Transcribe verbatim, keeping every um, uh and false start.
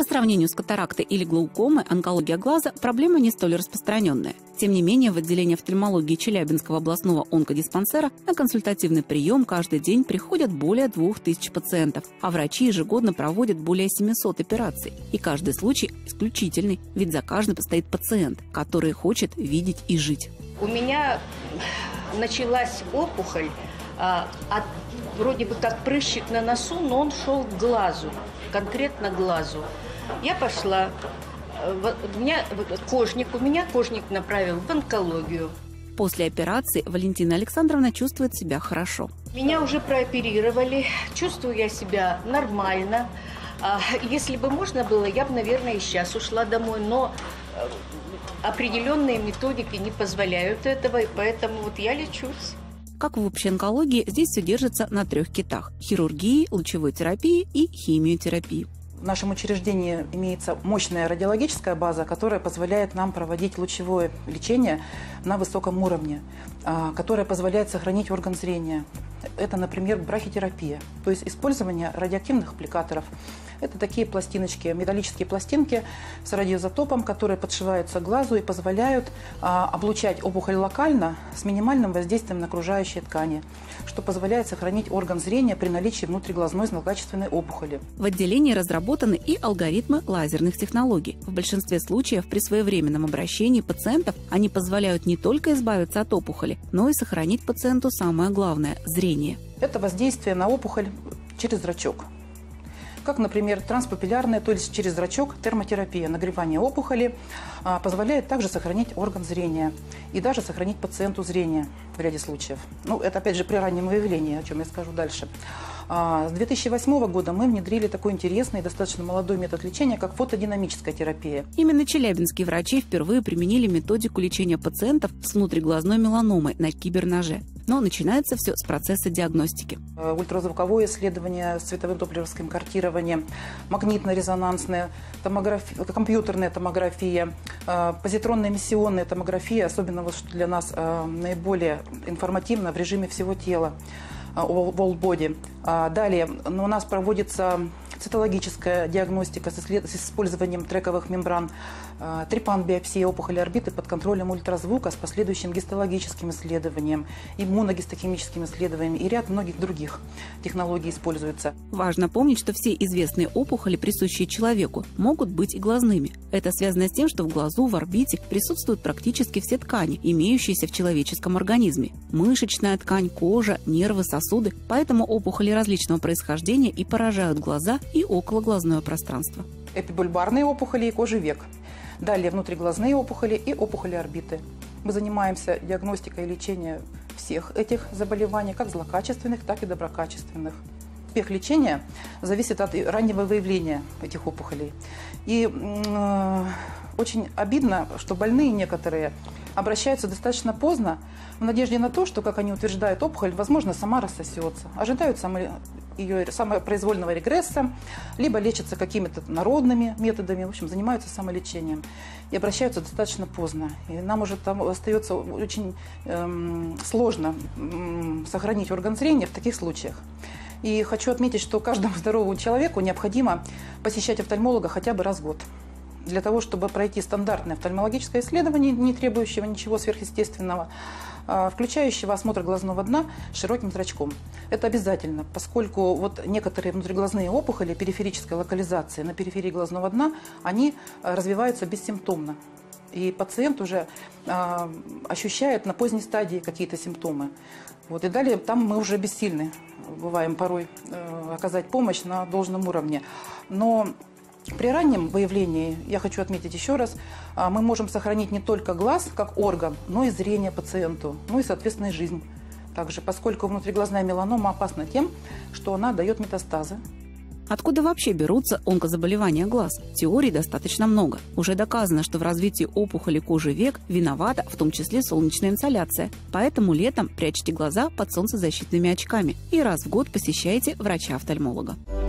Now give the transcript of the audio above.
сравнению с катарактой или глаукомой, онкология глаза – проблема не столь распространенная. Тем не менее, в отделении офтальмологии Челябинского областного онкодиспансера на консультативный прием каждый день приходят более двух тысяч пациентов, а врачи ежегодно проводят более семисот операций. И каждый случай исключительный, ведь за каждым стоит пациент, который хочет видеть и жить. У меня началась опухоль, а, от, вроде бы как прыщик на носу, но он шел к глазу, конкретно к глазу. Я пошла, у меня кожник, у меня кожник направил в онкологию. После операции Валентина Александровна чувствует себя хорошо. Меня уже прооперировали, чувствую я себя нормально. Если бы можно было, я бы, наверное, и сейчас ушла домой, но определенные методики не позволяют этого, и поэтому вот я лечусь. Как в общей онкологии, здесь все держится на трех китах – хирургии, лучевой терапии и химиотерапии. В нашем учреждении имеется мощная радиологическая база, которая позволяет нам проводить лучевое лечение на высоком уровне, которая позволяет сохранить орган зрения. Это, например, брахитерапия, то есть использование радиоактивных аппликаторов. Это такие пластиночки, металлические пластинки с радиоизотопом, которые подшиваются к глазу и позволяют а, облучать опухоль локально с минимальным воздействием на окружающие ткани, что позволяет сохранить орган зрения при наличии внутриглазной злокачественной опухоли. В отделении разработаны и алгоритмы лазерных технологий. В большинстве случаев при своевременном обращении пациентов они позволяют не только избавиться от опухоли, но и сохранить пациенту самое главное – зрение. Это воздействие на опухоль через зрачок. Как, например, транспапиллярная, то есть через зрачок, термотерапия, нагревание опухоли, а, позволяет также сохранить орган зрения и даже сохранить пациенту зрение в ряде случаев. Ну, это, опять же, при раннем выявлении, о чем я скажу дальше. А, с две тысячи восьмого года мы внедрили такой интересный и достаточно молодой метод лечения, как фотодинамическая терапия. Именно челябинские врачи впервые применили методику лечения пациентов с внутриглазной меланомой на киберноже. Но начинается все с процесса диагностики. Ультразвуковое исследование, световым доплеровским картированием, магнитно-резонансная томография, компьютерная томография, позитронная эмиссионная томография, особенно вот, что для нас наиболее информативно в режиме всего тела, whole body. Далее у нас проводится цитологическая диагностика с использованием трековых мембран, трепан-биопсия опухоли орбиты под контролем ультразвука с последующим гистологическим исследованием, иммуногистохимическим исследованием и ряд многих других технологий используются. Важно помнить, что все известные опухоли, присущие человеку, могут быть и глазными. Это связано с тем, что в глазу, в орбите присутствуют практически все ткани, имеющиеся в человеческом организме. Мышечная ткань, кожа, нервы, сосуды. Поэтому опухоли различного происхождения и поражают глаза и окологлазное пространство. Эпибульбарные опухоли и кожи век. Далее внутриглазные опухоли и опухоли орбиты. Мы занимаемся диагностикой и лечением всех этих заболеваний, как злокачественных, так и доброкачественных. Успех лечения зависит от раннего выявления этих опухолей. И э, очень обидно, что больные некоторые обращаются достаточно поздно, в надежде на то, что, как они утверждают, опухоль, возможно, сама рассосется. Ожидают само, ее самопроизвольного регресса, либо лечатся какими-то народными методами, в общем, занимаются самолечением. И обращаются достаточно поздно. И нам уже там остается очень эм, сложно эм, сохранить орган зрения в таких случаях. И хочу отметить, что каждому здоровому человеку необходимо посещать офтальмолога хотя бы раз в год. Для того, чтобы пройти стандартное офтальмологическое исследование, не требующего ничего сверхъестественного, включающего осмотр глазного дна с широким зрачком. Это обязательно, поскольку вот некоторые внутриглазные опухоли периферической локализации на периферии глазного дна, они развиваются бессимптомно. И пациент уже э, ощущает на поздней стадии какие-то симптомы. Вот, и далее там мы уже бессильны, бываем порой, э, оказать помощь на должном уровне. Но при раннем выявлении, я хочу отметить еще раз, мы можем сохранить не только глаз как орган, но и зрение пациенту, ну и, соответственно, и жизнь. Также, поскольку внутриглазная меланома опасна тем, что она дает метастазы. Откуда вообще берутся онкозаболевания глаз? Теорий достаточно много. Уже доказано, что в развитии опухоли кожи век виновата в том числе солнечная инсоляция. Поэтому летом прячьте глаза под солнцезащитными очками и раз в год посещайте врача-офтальмолога.